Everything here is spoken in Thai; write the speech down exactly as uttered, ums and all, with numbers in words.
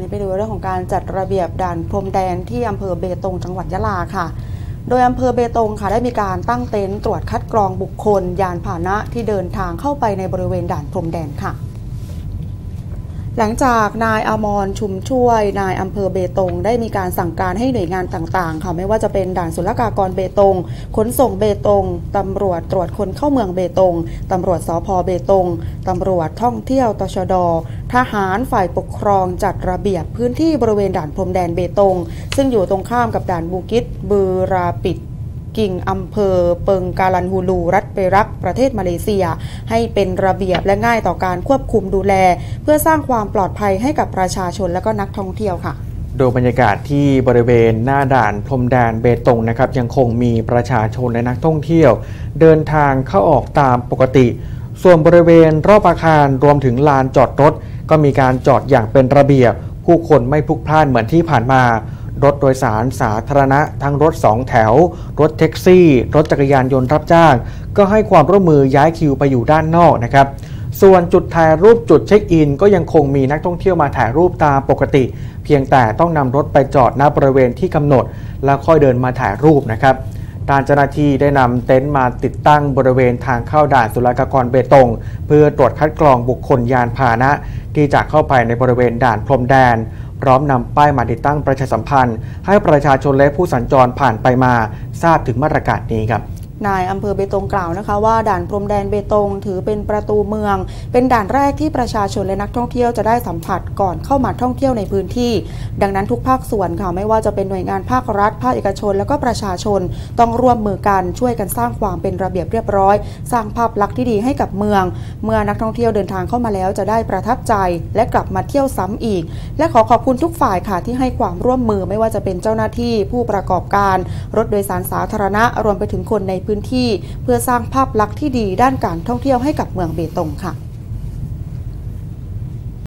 นี้ไปดูเรื่องของการจัดระเบียบด่านพรมแดนที่อำเภอเบตงจังหวัดยะลาค่ะโดยอำเภอเบตงค่ะได้มีการตั้งเต็นท์ตรวจคัดกรองบุคคลยานพาหนะที่เดินทางเข้าไปในบริเวณด่านพรมแดนค่ะหลังจากนายอมรชุมช่วยนายอำเภอเบตงได้มีการสั่งการให้หน่วยงานต่างๆค่ะไม่ว่าจะเป็นด่านศุลกากรเบตงขนส่งเบตงตำรวจตรวจคนเข้าเมืองเบตงตำรวจสภ.เบตงตำรวจท่องเที่ยวตชด.ทหารฝ่ายปกครองจัดระเบียบพื้นที่บริเวณด่านพรมแดนเบตงซึ่งอยู่ตรงข้ามกับด่านบูกิตบือราปิดกิ่งอำเภอเปิงกาลันฮูลูรัฐเปรักประเทศมาเลเซียให้เป็นระเบียบและง่ายต่อการควบคุมดูแลเพื่อสร้างความปลอดภัยให้กับประชาชนและก็นักท่องเที่ยวค่ะโดยบรรยากาศที่บริเวณหน้าด่านพรมแดนเบตงนะครับยังคงมีประชาชนและนักท่องเที่ยวเดินทางเข้าออกตามปกติส่วนบริเวณรอบอาคารรวมถึงลานจอดรถก็มีการจอดอย่างเป็นระเบียบผู้คนไม่พลุกพล่านเหมือนที่ผ่านมารถโดยสารสาธารณะทั้งรถสองแถวรถแท็กซี่รถจักรยานยนต์รับจ้างก็ให้ความร่วมมือย้ายคิวไปอยู่ด้านนอกนะครับส่วนจุดถ่ายรูปจุดเช็คอินก็ยังคงมีนักท่องเที่ยวมาถ่ายรูปตามปกติเพียงแต่ต้องนำรถไปจอดณบริเวณที่กำหนดแล้วค่อยเดินมาถ่ายรูปนะครับด้านเจ้าหน้าที่ได้นำเต็นท์มาติดตั้งบริเวณทางเข้าด่านศุลกากรเบตงเพื่อตรวจคัดกรองบุคคลยานพาหนะที่จะเข้าไปในบริเวณด่านพรมแดนพร้อมนำป้ายมาติดตั้งประชาสัมพันธ์ให้ประชาชนและผู้สัญจรผ่านไปมาทราบถึงมาตรการนี้ครับนายอำเภอเบตงกล่าวนะคะว่าด่านพรมแดนเบตงถือเป็นประตูเมืองเป็นด่านแรกที่ประชาชนและนักท่องเที่ยวจะได้สัมผัสก่อนเข้ามาท่องเที่ยวในพื้นที่ดังนั้นทุกภาคส่วนค่ะไม่ว่าจะเป็นหน่วยงานภาครัฐภาคเอกชนและก็ประชาชนต้องร่วมมือกันช่วยกันสร้างความเป็นระเบียบเรียบร้อยสร้างภาพลักษณ์ที่ดีให้กับเมืองเมื่อนักท่องเที่ยวเดินทางเข้ามาแล้วจะได้ประทับใจและกลับมาเที่ยวซ้ำอีกและขอขอบคุณทุกฝ่ายค่ะที่ให้ความร่วมมือไม่ว่าจะเป็นเจ้าหน้าที่ผู้ประกอบการรถโดยสารสาธารณะรวมไปถึงคนในพื้นที่เพื่อสร้างภาพลักษณ์ที่ดีด้านการท่องเที่ยวให้กับเมืองเบตงค่ะ